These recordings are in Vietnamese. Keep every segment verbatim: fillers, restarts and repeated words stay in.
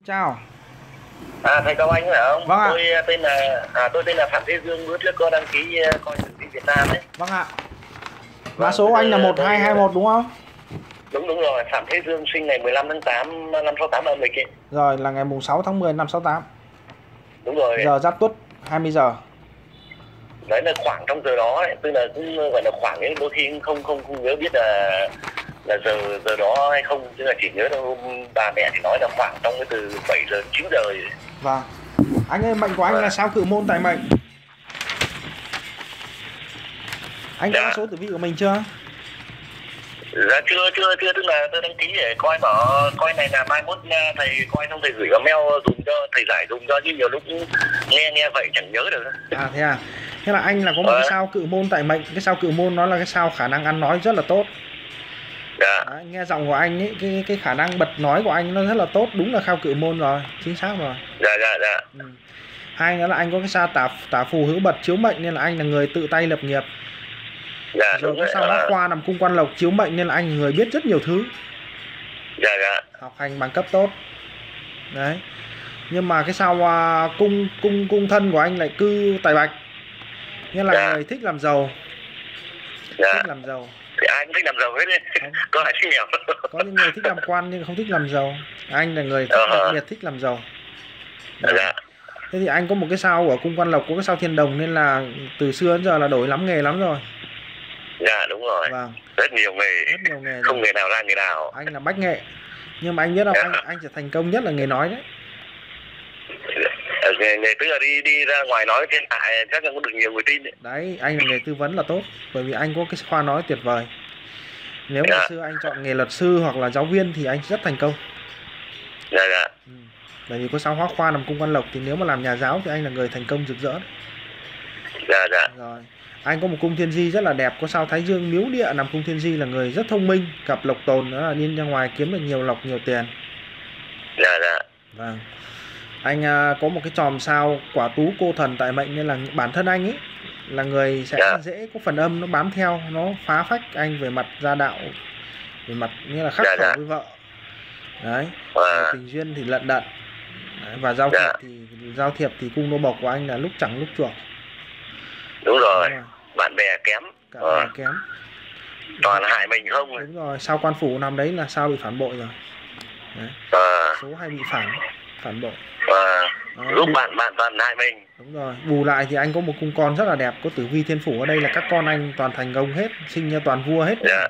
Chào. À, thầy Cao Anh phải không? Vâng ạ. Tôi tên là à, tôi tên là Phạm Thế Dương, bữa trước có đăng ký uh, coi sự thi Việt Nam đấy. Vâng ạ. Mã Vâng, số bây anh là giờ một tôi- hai hai một đúng không? Đúng đúng rồi, Phạm Thế Dương sinh ngày mười lăm tháng tám năm sáu tám âm lịch ấy. Rồi là ngày mùng sáu tháng mười năm sáu tám. Đúng rồi. Giờ Giáp Tuất hai mươi giờ. Đấy là khoảng trong giờ đó ấy, tức là cũng gọi là khoảng ấy, đôi khi không không không nhớ biết là là giờ giờ đó hay không, chứ là chỉ nhớ là hôm bà mẹ thì nói là khoảng trong cái từ bảy giờ đến chín giờ ấy. Vâng. Anh ơi, mệnh của anh Vâng. là sao cự môn tại mệnh? Anh có Dạ. mã số tử vi của mình chưa? Dạ chưa chưa chưa tức là tôi đăng ký để coi bảo coi này là mai mốt thầy coi xong thầy gửi vào mail dùng cho thầy giải dùng cho, chứ nhiều lúc nghe nghe vậy chẳng nhớ được. À thế à. Thế là anh là có một Vâng. cái sao cự môn tại mệnh. Cái sao cự môn nó là cái sao khả năng ăn nói rất là tốt. Dạ. Đấy, nghe giọng của anh ấy, cái cái khả năng bật nói của anh nó rất là tốt, đúng là khao cự môn rồi, chính xác rồi. Dạ dạ dạ. Ừ. Hai nữa là anh có cái sao tả tả phù hữu bật chiếu mệnh nên là anh là người tự tay lập nghiệp. Dạ Rồi đúng có rồi. sao À, Bát Khoa nằm cung quan lộc chiếu mệnh nên là anh là người biết rất nhiều thứ, dạ dạ. học hành bằng cấp tốt. Đấy. Nhưng mà cái sao à, cung cung cung thân của anh lại cư tài bạch, nên là Dạ. người thích làm giàu, Dạ. thích làm giàu. Thì ai cũng thích làm giàu hết đấy. Không. Có ai thích nghèo. Có những người thích làm quan nhưng không thích làm giàu. Anh là người thích, Ờ. đặc biệt thích làm giàu. Đấy. Dạ. Thế thì anh có một cái sao ở cung quan lộc, có cái sao thiên đồng nên là từ xưa đến giờ là đổi lắm nghề lắm rồi. Dạ đúng rồi. Vâng, Rất nhiều nghề. rất nhiều nghề Không rồi. nghề nào ra nghề nào. Anh là bách nghệ. Nhưng mà anh biết không, Dạ. anh anh sẽ thành công nhất là nghề nói đấy. Ờ, nghề, nghề tức là đi đi ra ngoài nói thiên hạ chắc là cũng được nhiều người tin đấy. Đấy, anh là nghề tư vấn là tốt, bởi vì anh có cái khoa nói tuyệt vời. Nếu ngày Dạ. xưa anh chọn nghề luật sư hoặc là giáo viên thì anh rất thành công. Dạ dạ. Ừ. Bởi vì có sao Hóa Khoa nằm cung quan lộc thì nếu mà làm nhà giáo thì anh là người thành công rực rỡ đấy. Dạ dạ. Rồi, anh có một cung thiên di rất là đẹp, có sao Thái Dương miếu địa nằm cung thiên di là người rất thông minh, gặp lộc tồn nữa là đi ra ngoài kiếm được nhiều lộc nhiều tiền. Dạ dạ. Vâng. Anh à, có một cái chòm sao quả tú cô thần tại mệnh nên là bản thân anh ấy là người sẽ Dạ. dễ có phần âm nó bám theo, nó phá phách anh về mặt gia đạo, về mặt như là khắc Dạ, khẩu dạ. với vợ. Đấy. Và Tình duyên thì lận đận. Đấy. Và giao Dạ. thiệp thì giao thiệp thì cung nô bộc của anh là lúc chẳng lúc chuộc. đúng rồi. Đúng rồi. Bạn bè kém. Cả Ờ. nhà kém. Toàn hại mình không. Đúng rồi, sao quan phủ nằm đấy là sao bị phản bội rồi. Đấy. Ờ. Số hay bị phản phản bội. Và Đó, giúp bù- bạn bạn toàn hại mình. Đúng rồi, bù lại thì anh có một cung con rất là đẹp, có tử vi thiên phủ ở đây là các con anh toàn thành công hết, sinh ra toàn vua hết. Dạ.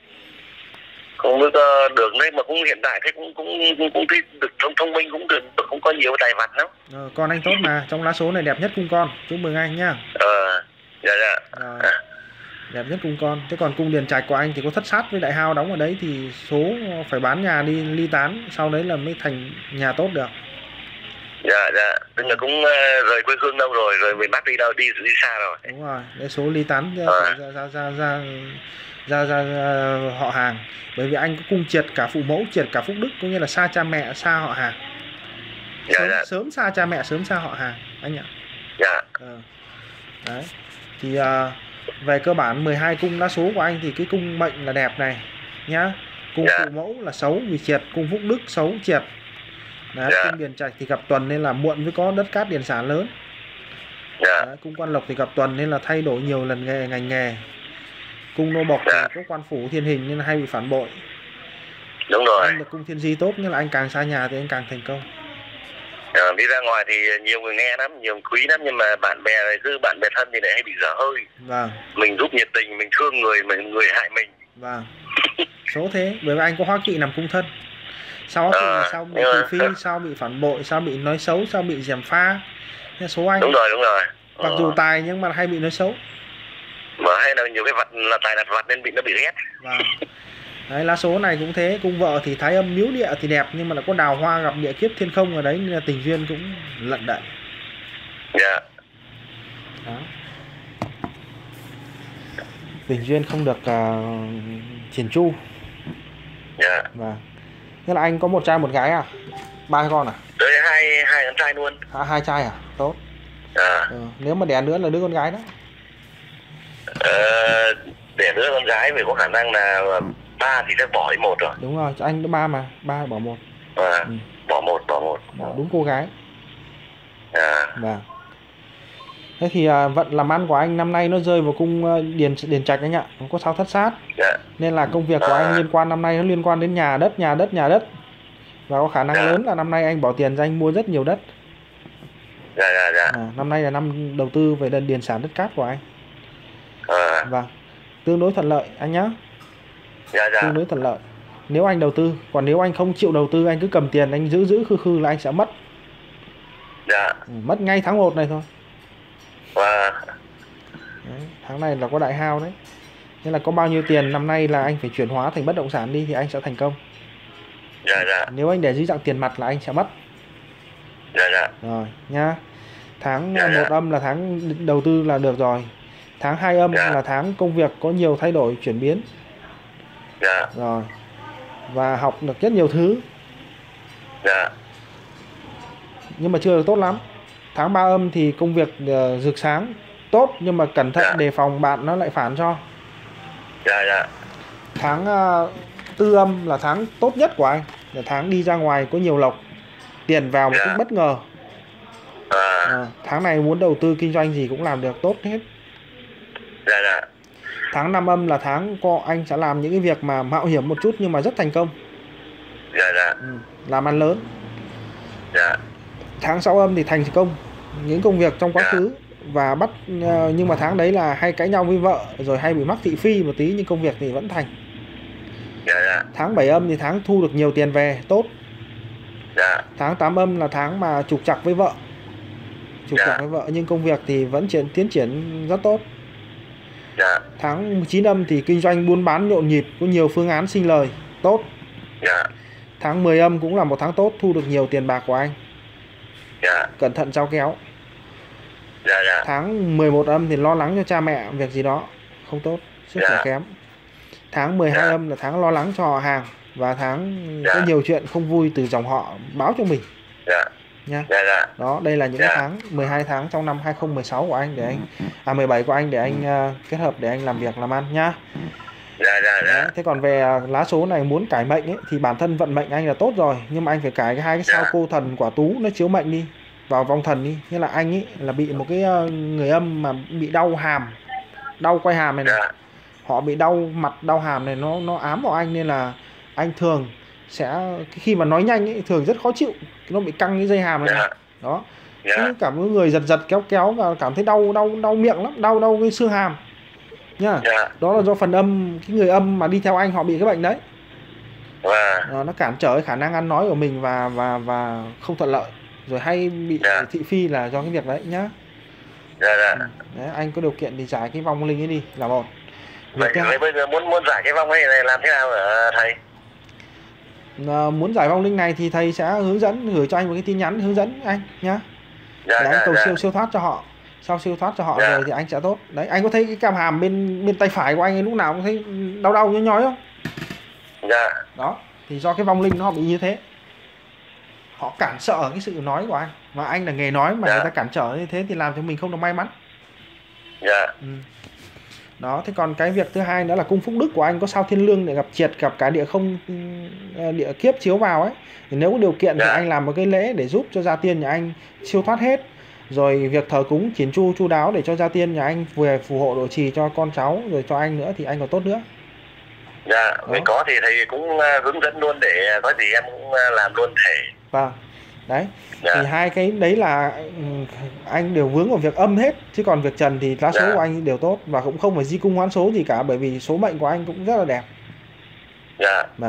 Không biết ờ, được đấy, mà cũng hiện tại thế cũng cũng cũng, cũng thích được thông thông minh, cũng được cũng có nhiều tài vặt lắm. Ờ, con anh tốt mà, trong lá số này đẹp nhất cung con, chúc mừng anh nhá. Ờ. Dạ dạ. Rồi, đẹp nhất cung con. Thế còn cung điền trạch của anh thì có thất sát với đại hao đóng ở đấy thì số phải bán nhà đi ly tán, sau đấy là mới thành nhà tốt được. Dạ dạ. Tức là cũng ờ, rời quê hương đâu rồi, rồi miền Bắc đi đâu, đi đi xa rồi. Đúng rồi, đấy số ly tán ra, Ờ. ra, ra, ra, ra, ra, ra, ra họ hàng. Bởi vì anh có cung triệt cả phụ mẫu, triệt cả phúc đức, có nghĩa là xa cha mẹ, xa họ hàng. Dạ Sớm, dạ. sớm xa cha mẹ, sớm xa họ hàng anh ạ. Dạ. Ờ. Đấy. Thì à, về cơ bản mười hai cung lá số của anh thì cái cung mệnh là đẹp này nhá. Cung Dạ. phụ mẫu là xấu vì triệt, cung phúc đức xấu triệt. Đấy, Dạ. cung điền trạch thì gặp tuần nên là muộn với có đất cát điền sản lớn. Dạ. Đấy, cung quan lộc thì gặp tuần nên là thay đổi nhiều lần nghề ngành nghề. Cung nô bộc Dạ. thì có quan phủ thiên hình nên là hay bị phản bội. Đúng rồi. Anh được cung thiên di tốt nên là anh càng xa nhà thì anh càng thành công. Ờ, đi ra ngoài thì nhiều người nghe lắm, nhiều người quý lắm, nhưng mà bạn bè này cứ bạn bè thân thì lại hay bị dở hơi. Vâng, Mình giúp nhiệt tình, mình thương người, mình người hại mình. vâng. Số thế, bởi vì anh có hóa kỵ nằm cung thân. Sao hóa kỵ Ờ, thì sao bị nhưng thị mà- phi, sao bị phản bội, sao bị nói xấu, sao bị gièm pha. Thế số anh Đúng rồi, đúng rồi. mặc Ờ. dù tài nhưng mà hay bị nói xấu. Mà hay là nhiều cái vật là tài đặt vật nên bị nó bị ghét. Vâng. Đấy, lá số này cũng thế, cung vợ thì thái âm miếu địa thì đẹp nhưng mà lại có đào hoa gặp địa kiếp thiên không ở đấy nên là tình duyên cũng lận đận. Dạ. Đó. Tình duyên không được uh, triển chu. Dạ. Vâng. Thế là anh có một trai một gái à? Ba con à? Tới hai hai con trai luôn. À, hai trai à? Tốt. À. Ừ. Nếu mà đẻ nữa là đứa con gái đó. Ờ, để đứa con gái vì có khả năng là ba thì chắc bỏ đi một rồi. Đúng rồi, anh có ba mà, ba bỏ một. À. Ừ. Bỏ một, bỏ một. Bỏ đúng cô gái. À. Vâng. Thế thì à, vận làm ăn của anh năm nay nó rơi vào cung à, điền điền trạch anh ạ, không có sao thất sát. Dạ. Nên là công việc của À. anh liên quan năm nay nó liên quan đến nhà đất, nhà đất, nhà đất. Và có khả năng Dạ. lớn là năm nay anh bỏ tiền ra anh mua rất nhiều đất. Dạ, dạ, dạ. À, năm nay là năm đầu tư về đơn điền sản đất cát của anh. À. Vâng. Tương đối thuận lợi anh nhá. Dạ, dạ. Tương đối thuận lợi. Nếu anh đầu tư, còn nếu anh không chịu đầu tư, anh cứ cầm tiền anh giữ giữ khư khư là anh sẽ mất. Dạ. Ừ, mất ngay tháng một này thôi. Và Đấy, tháng này là có đại hao đấy. Nên là có bao nhiêu tiền năm nay là anh phải chuyển hóa thành bất động sản đi thì anh sẽ thành công. dạ, dạ. Nếu anh để dưới dạng tiền mặt là anh sẽ mất. Dạ, dạ. Rồi nhá. Tháng Dạ, dạ. một âm là tháng đầu tư là được rồi. Tháng hai âm Dạ. là tháng công việc có nhiều thay đổi chuyển biến. Dạ. Rồi. Và học được rất nhiều thứ. Dạ. Nhưng mà chưa được tốt lắm. Tháng ba âm thì công việc uh, rực sáng tốt, nhưng mà cẩn thận Dạ. đề phòng bạn nó lại phản cho. Dạ, dạ. Tháng uh, tư âm là tháng tốt nhất của anh, là tháng đi ra ngoài có nhiều lộc, tiền vào một Dạ. cách bất ngờ. À. À, tháng này muốn đầu tư kinh doanh gì cũng làm được tốt hết. Dạ, dạ. Tháng năm âm là tháng có anh sẽ làm những cái việc mà mạo hiểm một chút nhưng mà rất thành công. Dạ, dạ. Ừ, làm ăn lớn. Dạ. Tháng sáu âm thì thành công những công việc trong quá Dạ. khứ và bắt uh, nhưng mà tháng đấy là hay cãi nhau với vợ rồi hay bị mắc thị phi một tí, nhưng công việc thì vẫn thành. Dạ, dạ. Tháng bảy âm thì tháng thu được nhiều tiền về, tốt. Dạ. Tháng tám âm là tháng mà trục trặc với vợ. Trục Dạ. trặc với vợ nhưng công việc thì vẫn triển, tiến triển rất tốt. Dạ. Tháng chín âm thì kinh doanh buôn bán nhộn nhịp, có nhiều phương án sinh lời, tốt. Dạ. Tháng mười âm cũng là một tháng tốt, thu được nhiều tiền bạc của anh. Dạ. Cẩn thận trao kéo. Dạ, dạ. Tháng mười một âm thì lo lắng cho cha mẹ việc gì đó, không tốt, sức khỏe Dạ. kém. Tháng mười hai Dạ. âm là tháng lo lắng cho họ hàng và tháng có Dạ. nhiều chuyện không vui từ dòng họ báo cho mình Dạ. nha. Dạ, dạ. Đó, đây là những Dạ. cái tháng mười hai tháng trong năm hai không một sáu của anh để anh à mười bảy của anh để anh uh, kết hợp để anh làm việc làm ăn nhá. Dạ, dạ, Đấy, dạ. thế còn về uh, lá số này muốn cải mệnh ấy thì bản thân vận mệnh anh là tốt rồi, nhưng mà anh phải cải cái hai cái sao Dạ. cô thần quả tú nó chiếu mệnh đi vào vong thần đi. Như là anh ấy là bị một cái uh, người âm mà bị đau hàm, đau quay hàm này, này. Dạ. Họ bị đau mặt đau hàm này, nó nó ám vào anh nên là anh thường sẽ khi mà nói nhanh ấy thường rất khó chịu, nó bị căng cái dây hàm này, này. Dạ. Đó. Dạ. Cứ cảm thấy người giật giật kéo kéo và cảm thấy đau đau đau miệng lắm, đau đau cái xương hàm nhá. Dạ. Đó là do phần âm, cái người âm mà đi theo anh họ bị cái bệnh đấy. Và Đó, nó cản trở cái khả năng ăn nói của mình và và và không thuận lợi, rồi hay bị Dạ. thị phi là do cái việc đấy nhá. dạ, dạ. Đấy, anh có điều kiện thì giải cái vong linh ấy đi là một. Việc Vậy, thứ hai, vậy bây giờ muốn muốn giải cái vong ấy này làm thế nào hả thầy? à, muốn giải vong linh này thì thầy sẽ hướng dẫn, gửi cho anh một cái tin nhắn hướng dẫn anh nhá. Dạ, Để anh dạ, cầu dạ. siêu siêu thoát cho họ. Sau siêu thoát cho họ Dạ. rồi thì anh sẽ tốt. Đấy, anh có thấy cái cam hàm bên bên tay phải của anh ấy lúc nào cũng thấy đau đau nhói nhói không? Dạ. Đó, thì do cái vong linh nó bị như thế. Họ cản trở cái sự nói của anh, và anh là nghề nói mà Dạ. người ta cản trở như thế thì làm cho mình không được may mắn. Dạ. Ừ. Đó, thế còn cái việc thứ hai nữa là cung phúc đức của anh có sao thiên lương để gặp triệt, gặp cả địa không, địa kiếp chiếu vào ấy. Thì nếu có điều kiện thì Dạ. anh làm một cái lễ để giúp cho gia tiên nhà anh siêu thoát hết. Rồi việc thờ cúng chỉn chu chu đáo để cho gia tiên nhà anh về phù hộ độ trì cho con cháu rồi cho anh nữa thì anh còn tốt nữa. Dạ, vậy có thì thầy cũng uh, hướng dẫn luôn để có gì em cũng uh, làm luôn thể. Vâng. Đấy. Dạ. Thì hai cái đấy là ừ, anh đều vướng vào việc âm hết, chứ còn việc trần thì lá số Dạ. của anh đều tốt và cũng không phải di cung hoán số gì cả, bởi vì số mệnh của anh cũng rất là đẹp. Dạ. Vâng.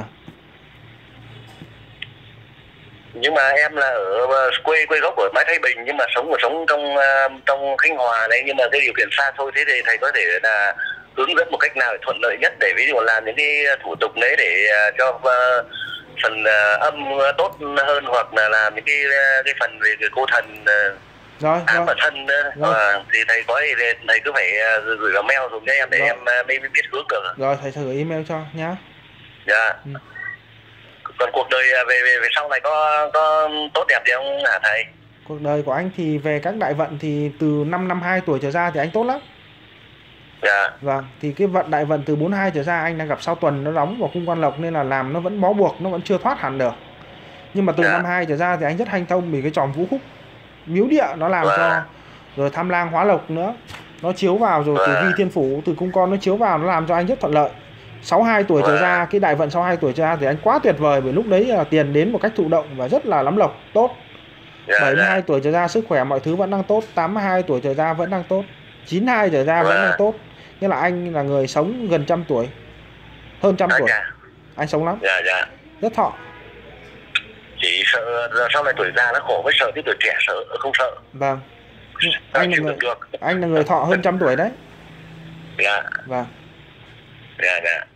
Nhưng mà em là ở quê quê gốc ở Mái Thái Bình, nhưng mà sống ở sống trong uh, trong Khánh Hòa này, nhưng mà cái điều kiện xa xôi thế thì thầy có thể là hướng dẫn một cách nào để thuận lợi nhất để ví dụ làm những cái thủ tục đấy để uh, cho uh, phần uh, âm tốt hơn, hoặc là làm những cái uh, cái phần về cái cô thần uh, Rồi, ám rồi. ở thân uh, Rồi. uh, thì thầy có thì thầy cứ phải uh, gửi vào mail dùng cho em để Rồi. em uh, mới biết hướng được. Rồi, thầy sẽ gửi email cho nhá. Dạ. Ừ. Còn cuộc đời uh, về, về về sau này có có tốt đẹp gì không hả thầy? Cuộc đời của anh thì về các đại vận thì từ năm năm hai tuổi trở ra thì anh tốt lắm. Dạ. Vâng, thì cái vận đại vận từ bốn mươi hai trở ra anh đang gặp sao tuần nó đóng vào cung quan lộc nên là làm nó vẫn bó buộc, nó vẫn chưa thoát hẳn được. Nhưng mà từ Dạ. năm hai trở ra thì anh rất hanh thông vì cái tròm vũ khúc miếu địa nó làm Vâng. cho, rồi tham lang hóa lộc nữa nó chiếu vào, rồi tử vi Vâng. thiên phủ từ cung con nó chiếu vào, nó làm cho anh rất thuận lợi. sáu mươi hai tuổi trở Vâng. ra, cái đại vận sáu mươi hai tuổi trở ra thì anh quá tuyệt vời, bởi lúc đấy là tiền đến một cách thụ động và rất là lắm lộc tốt. Dạ, bảy mươi hai dạ. tuổi trở ra sức khỏe mọi thứ vẫn đang tốt, tám mươi hai tuổi trở ra vẫn đang tốt, chín mươi hai trở ra vẫn Vâng. đang tốt. Nghĩa là anh là người sống gần trăm tuổi, hơn trăm À, tuổi, dạ. anh sống lắm, Dạ, dạ. rất thọ. Chỉ sợ sau này tuổi già nó khổ mới sợ, chứ tuổi trẻ sợ không sợ. Vâng. Nhưng Ta anh là chịu người đựng được. anh là người thọ hơn trăm tuổi đấy. Dạ, Vâng. dạ, dạ.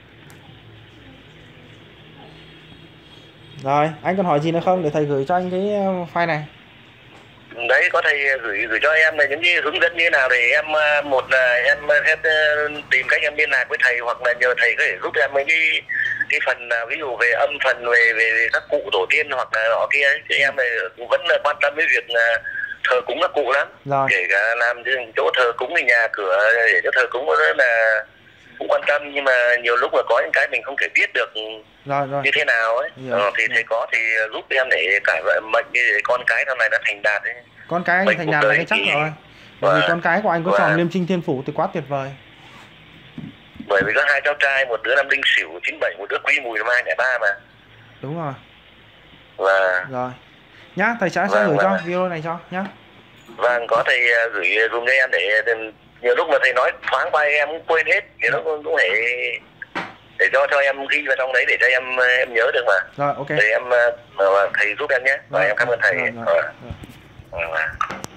Rồi, anh còn hỏi gì nữa không để thầy gửi cho anh cái uh, file này? Đấy, có thầy gửi gửi cho em là những cái hướng dẫn như thế nào để em, ờ, một là em sẽ ờ, tìm cách em liên lạc với thầy, hoặc là nhờ thầy có thể giúp em mấy cái cái phần, ờ, ví dụ về âm phần, về về, về các cụ tổ tiên hoặc là họ kia ấy. Thì em này cũng vẫn là quan tâm với việc ờ, thờ cúng các cụ lắm. Rồi. Kể cả làm chỗ thờ cúng thì nhà cửa để cho thờ cúng nó rất là cũng quan tâm, nhưng mà nhiều lúc là có những cái mình không thể biết được Rồi rồi. như thế nào ấy. Hiểu. Ờ, thì thầy có thì giúp em để cải vận mệnh để con cái sau này nó thành đạt ấy. Con cái anh Mệnh thành cuộc đạt là đời cái chắc thì- rồi. Bởi vì Vâng. con cái của anh có tròn Vâng. liêm trinh thiên phủ thì quá tuyệt vời. Bởi vì có hai cháu trai, một đứa năm đinh sửu chín bảy, một đứa quý mùi năm hai không không ba mà. Đúng rồi. Và Rồi. Nhá, thầy sẽ sẽ Vâng, gửi cho vâng. video này cho nhá. vâng, có thầy ờ, gửi dùng cho em để nhiều lúc mà thầy nói thoáng qua em cũng quên hết, thì nó cũng cũng phải để cho cho em ghi vào trong đấy để cho em em nhớ được mà. Rồi, ok. Để em ờ, thầy giúp em nhé. Và Rồi, em cảm ơn thầy. rồi, rồi, Ờ. rồi. Ờ.